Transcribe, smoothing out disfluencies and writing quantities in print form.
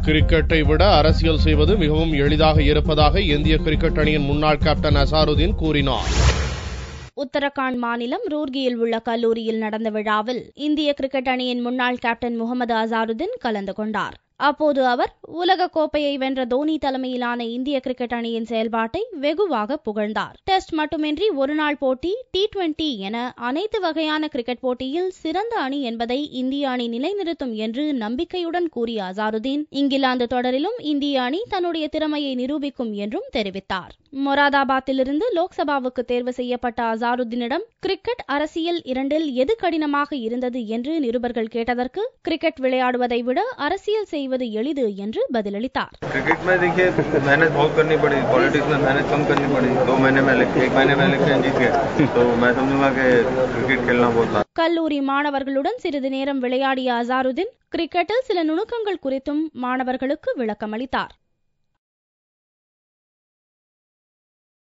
கிரிக்கெட்டை விட அரசியல் செய்வது மிகவும் எளிதாக இருப்பதாக இந்திய கிரிக்கெட் அணியின் முன்னாள் கேப்டன் அசாருதீன் கூறினார். உத்தரகாண்ட் மாநிலம் ரூர்கியில் உள்ள கல்லூரியில் நடந்த விழாவில் இந்திய கிரிக்கெட் அணியின் முன்னாள் கேப்டன் முகமது அசாருதீன் கலந்து கொண்டார். அப்போது அவர் உலக கோப்பையை வென்ற தோனி தலைமையிலான இந்திய கிரிக்கெட் அணியின் செயல்பாட்டை வெகுவாக புகழ்ந்தார். டெஸ்ட் மட்டுமின்றி ஒருநாள் போட்டி, T20 என அனைத்து வகையான கிரிக்கெட் போட்டியில் சிறந்த அணி என்பதை இந்திய அணி நிலைநிறுத்தும் என்று நம்பிக்கையுடன் கூறிய அசாருதீன், இங்கிலாந்து தொடரிலும் இந்திய அணி தன்னுடைய திறமையை நிரூபிக்கும் என்றும் தெரிவித்தார். மொராதாபாத்திலிருந்து லோக்சபாவுக்கு தேர்வு செய்யப்பட்ட அசாருதீனிடம் கிரிக்கெட் அரசியல் இரண்டில் எது கடினமாக இருந்தது என்று நிருபர்கள் கேட்டதற்கு, கிரிக்கெட் விளையாடுவதை விட அரசியல் செய்வது எளிது என்று பதிலளித்தார். क्रिकेट में देखिए मेहनत बहुत करनी पड़ी, पॉलिटिक्स में मेहनत कम करनी पड़ी। 2 महीने में 1 महीने में इलेक्शन जीत गए, तो मैं समझूंगा कि क्रिकेट खेलना बहुत கல்லூரி மாணவர்களுடன் சிறிது நேரம் விளையாடிய அசாருதீன் கிரிக்கெட்டில் சில நுணுக்கங்கள் குறித்தும் மாணவர்களுக்கு விளக்கமளித்தார்.